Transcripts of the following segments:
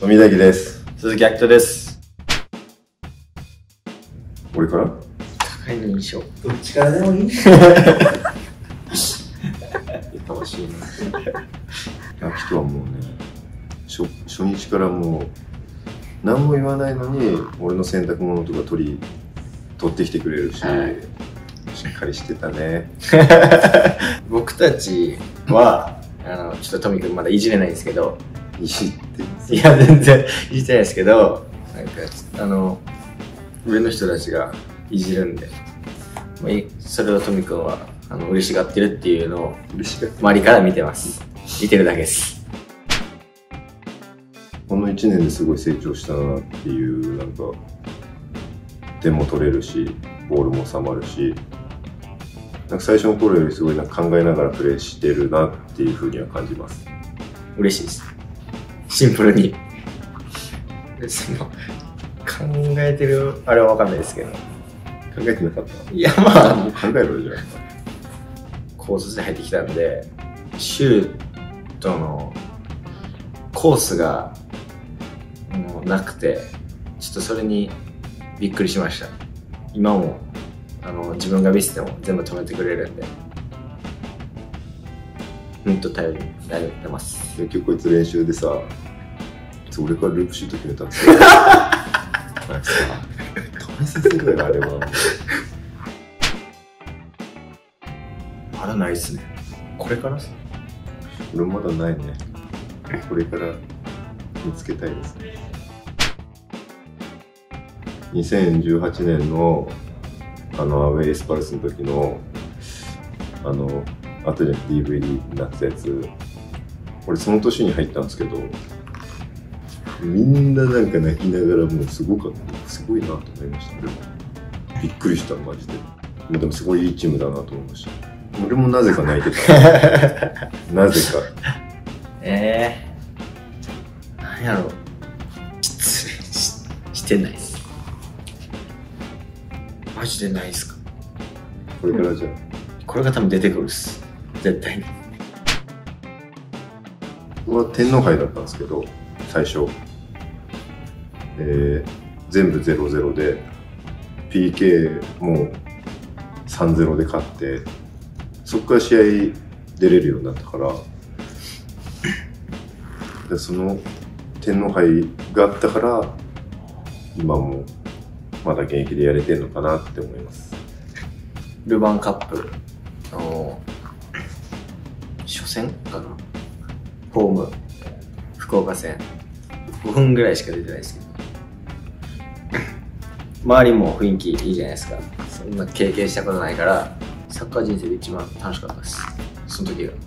富崎です。 鈴木明人です。 俺から高いの印象。 どっちからでもいい。 楽しいな。明人はもうね、初日からもう何も言わないのに俺の洗濯物とか取ってきてくれるし、はい、しっかりしてたね。 僕たちはちょっとトミ君まだいじれないんですけど、 いじってます。 いや全然いじってないですけど、なんか上の人たちがいじるんで、それをトミ君は嬉しがってるっていうのを周りから見てます。見てるだけです。 この1年ですごい成長したなっていう、なんか点も取れるしボールも収まるし、なんか最初の頃よりすごいなんか考えながらプレーしてるなっていうふうには感じます。 嬉しいです。シンプルに。その考えてるあれは分かんないですけど。 考えてなかった？ いやまあもう考えろよじゃあ。 高卒で入ってきたんで、シュートのコースがもうなくて、ちょっとそれにびっくりしました。今も自分がミスっても全部止めてくれるんで、頼りになってます。 結局こいつ練習でさ、俺からループシュート決めたんですよ。試させるよあれは。 まだないっすね。これからっすね。 俺まだないね。これから見つけたいですね。2018年のアウェイエスパルスの時の後で DVD になったやつ、俺その年に入ったんですけど、みんななんか泣きながらもうすごかった。すごいなと思いました。俺もびっくりしたマジで。でもすごいいいチームだなと思いました。俺もなぜか泣いてた。なぜか。 なんやろう。失礼してないっす。マジでないっすか。 これからじゃあ。 これが多分出てくるっす。絶対に。 僕は天皇杯だったんですけど、最初。全部 0-0 で PK も 3-0 で勝って、そこから試合出れるようになったから、でその天皇杯があったから今もまだ現役でやれてるのかなって思います。 ルヴァンカップの初戦かな、ホーム福岡戦5分ぐらいしか出てないですけど、周りも雰囲気いいじゃないですか。そんな経験したことないから、サッカー人生で一番楽しかったです、その時が。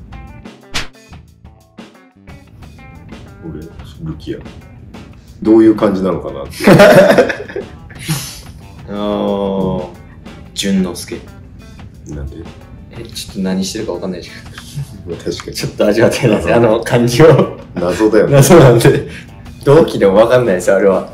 俺ルキアどういう感じなのかなって淳之介。 なんでちょっと何してるか分かんないじゃん。 確かにちょっと味わってないですね、感じを。 謎だよね。 謎なんで同期でも分かんないですよあれは。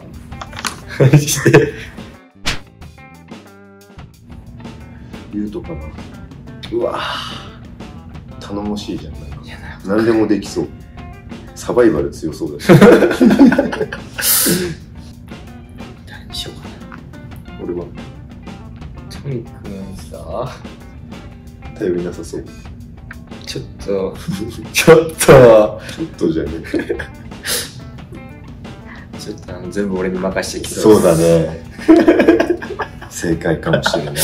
言うとかな。 うわ頼もしいじゃん。 いや何でもできそう。サバイバル強そうだし。 誰にしようかな。 俺はトミ君さ、 頼りなさそう。 ちょっとちょっとじゃねえ。 ちょっと全部俺に任してきそう。 そうそうだね。正解かもしれない。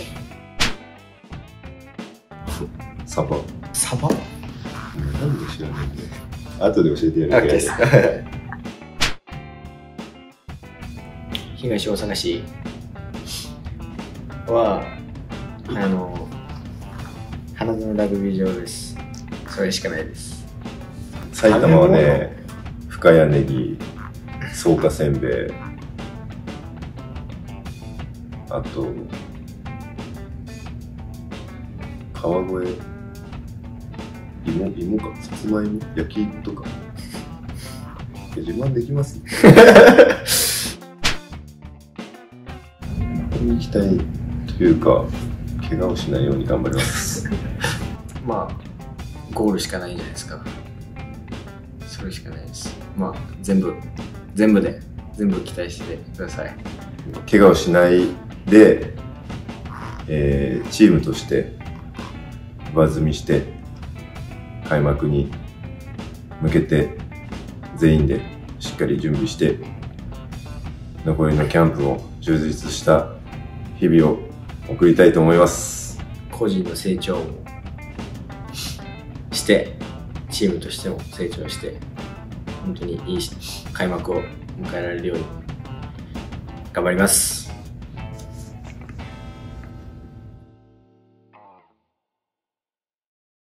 サバ。 サバ？ なんで知らないんだよ。後で教えてやる。 OK です。東大阪市は花園ラグビー場です。それしかないです。 埼玉はね、深谷ネギ、草加せんべい、あと川越芋か、さつまいも、焼き芋とか自慢できます。行きたいというか、怪我をしないように頑張ります。 まあゴールしかないんじゃないですか。そそれしかないです。まあ、全部期待してください。 怪我をしないで、チームとして上積みして開幕に向けて全員でしっかり準備して残りのキャンプを充実した日々を送りたいと思います。 個人の成長もしてチームとしても成長して本当にいい開幕を迎えられるように頑張ります。